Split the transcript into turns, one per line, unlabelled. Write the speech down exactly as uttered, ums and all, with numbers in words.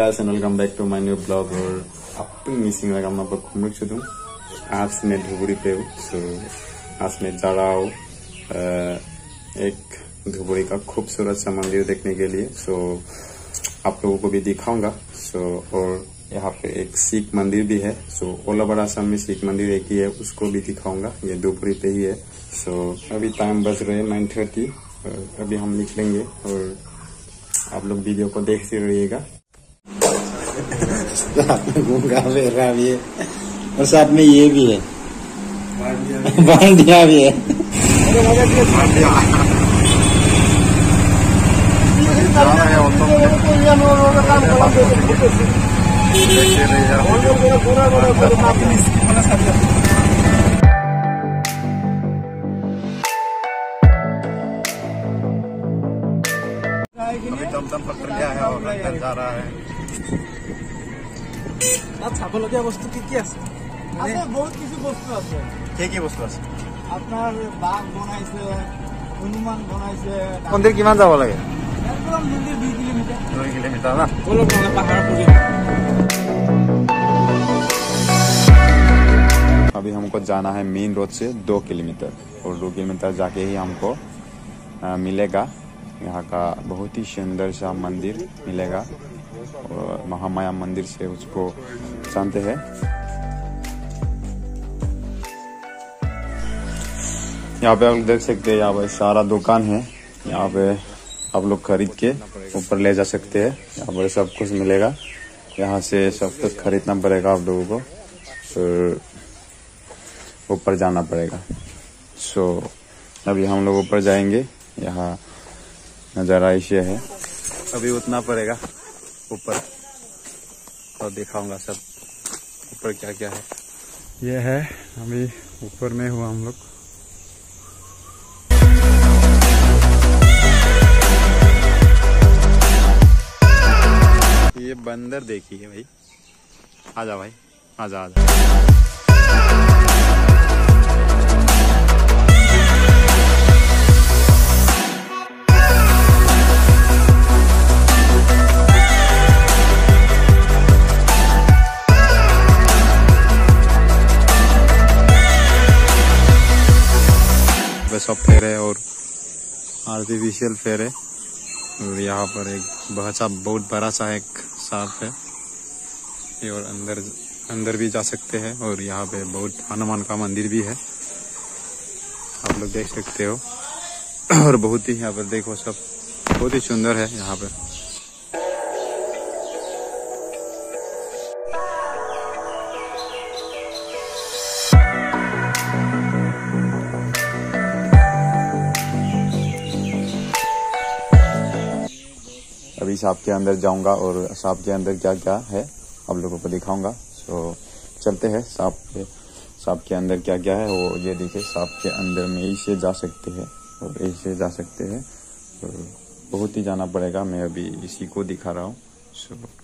guys and welcome back to my new blog. और apa missing lagi हम आपको घूमने चलूँ आज मैं धुबरी पे हूँ. so आज मैं जा रहा हूँ एक धुबरी का खूबसूरत सा मंदिर देखने के लिए. so आप लोगों को भी दिखाऊंगा. so और यहाँ पे एक सिख मंदिर भी है. so ओला बड़ा आसाम में सिख मंदिर एक ही है, उसको भी दिखाऊंगा. ये धुबरी पे ही है. so अभी टाइम बज रहे हैं नाइन थर्टी. अभी हम निकलेंगे और आप लोग वीडियो को देखते रहिएगा.
घूंगा मेरा भी है और साथ में ये भी है, बांडिया भी है.
अभी टमटम पकड़ गया है और अंदर जा रहा है.
তাত চাবলগীয়া বস্তু কি কি আছে? আছে বহুত কিছু বস্তু আছে.
কি কি বস্তু আছে?
আপনার বাঘ বনাইছে, হনুমান বনাইছে.
মন্দির কিমান যাব লাগে?
একদম মন্দির দুই কিলোমিটার.
দুই কিলোমিটার না?
বলো বলো পাহাড় পুরি.
अभी हमको जाना है मेन रोड से दो किलोमीटर और दो किलोमीटर जाके ही हमको आ, मिलेगा यहाँ का बहुत ही सुंदर सा मंदिर मिलेगा. और महामाया मंदिर से उसको जानते हैं. यहाँ पे आप लोग देख सकते हैं, यहाँ पे सारा दुकान है. यहाँ पे आप लोग खरीद के ऊपर ले जा सकते हैं. यहाँ पर सब कुछ मिलेगा. यहाँ से सब कुछ खरीदना पड़ेगा आप लोगों को, फिर ऊपर जाना पड़ेगा. सो अभी हम लोग ऊपर जाएंगे. यहाँ नज़ारा ऐसे है. अभी उतना पड़ेगा ऊपर और दिखाऊंगा सब ऊपर क्या क्या है. ये है अभी ऊपर में हुआ हम लोग. ये बंदर देखिए भाई. आजा भाई, आजा आजा. सब फेर है और आर्टिफिशियल फेर है. और यहाँ पर एक बहुत सा बहुत बड़ा सा एक सांप है. और अंदर अंदर भी जा सकते हैं. और यहाँ पे बहुत हनुमान का मंदिर भी है, आप लोग देख सकते हो. और बहुत ही यहाँ पर देखो सब बहुत ही सुंदर है यहाँ पर. अभी सांप के अंदर जाऊंगा और सांप के अंदर क्या क्या है आप लोगों को दिखाऊंगा. सो चलते हैं. सांप के सांप के अंदर क्या क्या है वो ये देखिए. सांप के अंदर में ऐसे जा सकते हैं और ऐसे जा सकते हैं. और बहुत ही जाना पड़ेगा. मैं अभी इसी को दिखा रहा हूँ. सो